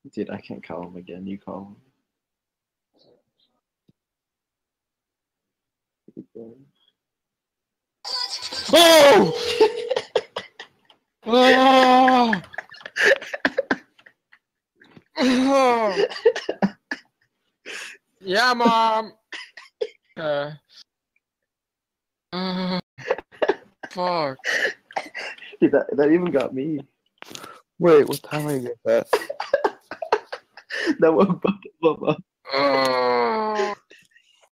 Dude, I can't call him again. You call him. Oh! Oh! Oh! Yeah, Mom. Uh, fuck. Dude, that even got me. Wait, what time are you get that? That woke both of them up. Oh.